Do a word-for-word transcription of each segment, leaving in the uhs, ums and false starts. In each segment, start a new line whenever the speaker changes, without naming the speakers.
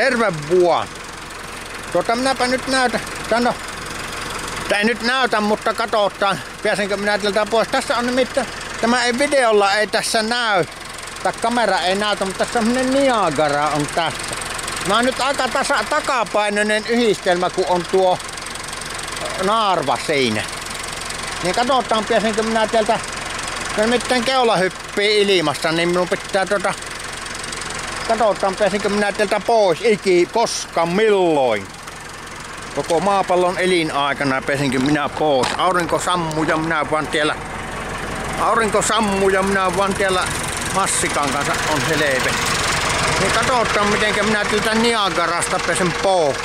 Terve vuon. Tuota minäpä nyt näytän. Sano. Tai ei nyt näytä, mutta katsotaan. Pääsenkö minä tältä pois. Tässä on nimittäin, tämä ei videolla ei tässä näy. Tai kamera ei näytä, mutta tässä on semmonen Niagara on tässä. Mä oon nyt aika tasa, takapainoinen yhdistelmä, kun on tuo naarva siinä. Niin katsotaan, pääsenkö minä täältä. Nimittäin keula hyppii ilmasta, niin minun pitää tuota. Katsotaan, pääsinkö minä täältä pois iki, koska, milloin. Koko maapallon elinaikana pääsinkö minä pois. Aurinko sammuu ja minä vaan tiellä. Aurinko sammuu ja minä vaan tiellä massikan kanssa on helve. Niin katsotaan, mitenkä minä täältä Niagarasta pääsen pois.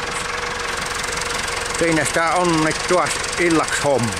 Siinä sitä onnittua illaksi homma.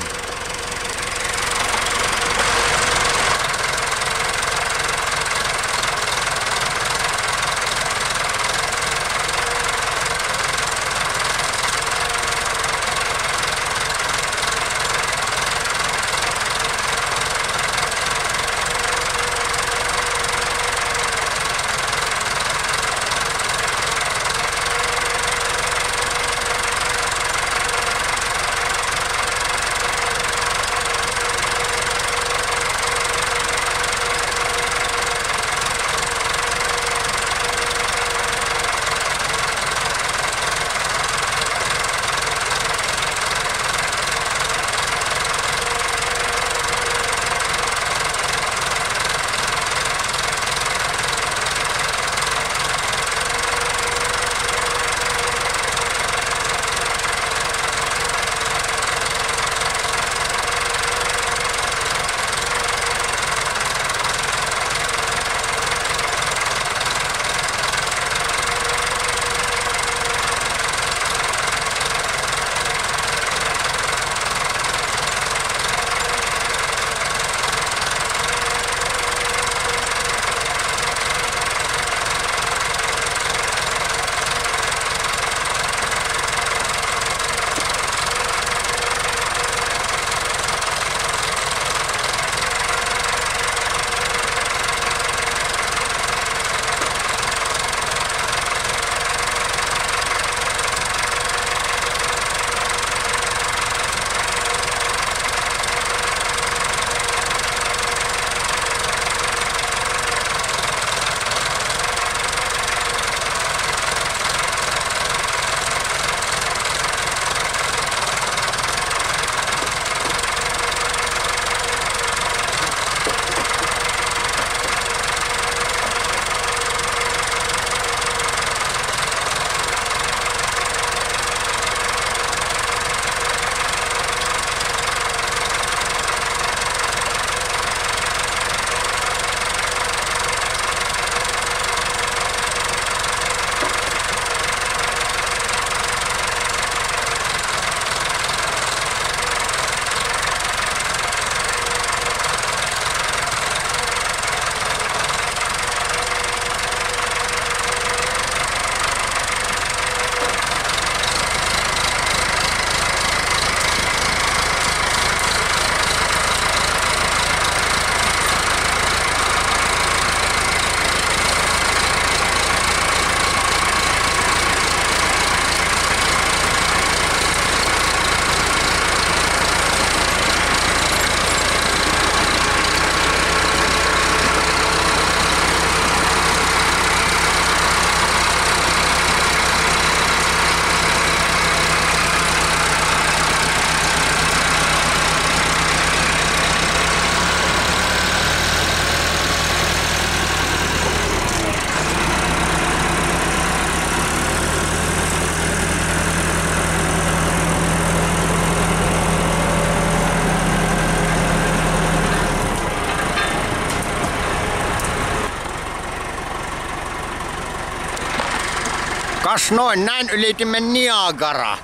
Kas noin, näin ylitimme Niagara.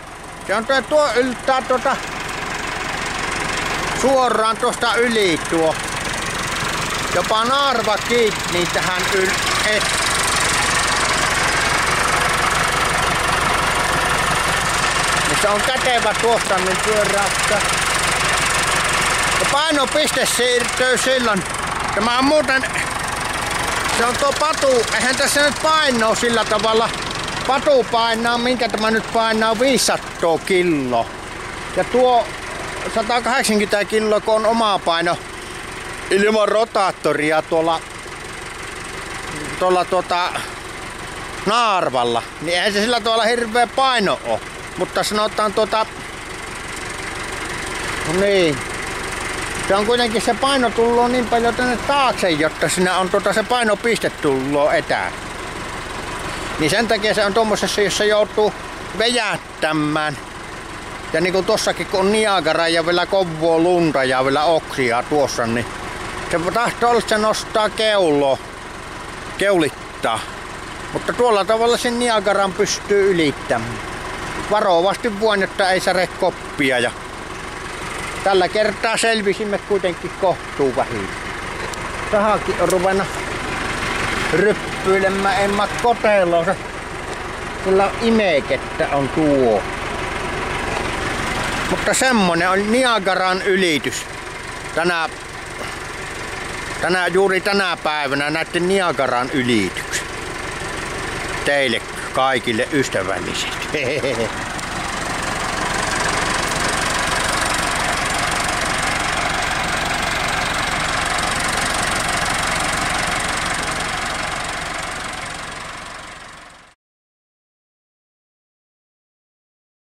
Se on tuo, tuo yltää tuota suoraan tuosta yli tuo. Jopa naarva kiittää tähän yl et. Se on kätevä tuosta niin pyöräystä. Ja painopiste siirtyy silloin. Tämä on muuten, se on tuo patu, eihän tässä nyt painoa sillä tavalla patu painaa, minkä tämä nyt painaa viisisataa kiloa. Ja tuo sata kahdeksankymmentä kiloa, kun on oma paino ilman rotaattoria tuolla, tuolla tuota, naarvalla, niin eihän se sillä tavalla hirveä paino ole. Mutta sanotaan tuota, no niin, se on kuitenkin se paino tulloo niin paljon tänne taakse, jotta siinä on tuota se painopiste tulloo etään. Niin sen takia se on tommosessa, jossa joutuu vejättämään. Ja niin kuin tossakin kun on Niagara ja vielä kovaa lunta ja vielä oksia tuossa, niin se tahtoo olla, että se nostaa keuloa, keulittaa. Mutta tuolla tavalla sen Niagaran pystyy ylittämään. Varovasti vuon, jotta ei sade koppia. Ja tällä kertaa selvisimme kuitenkin kohtuu vähin. Tähänkin on ruvennut ryppyilemään, en mä kotelossa. Kyllä imekettä on tuo. Mutta semmonen on Niagaran ylitys. Tänä, tänä, juuri tänä päivänä näette Niagaran ylityksen. Teille kaikille ystävälliset.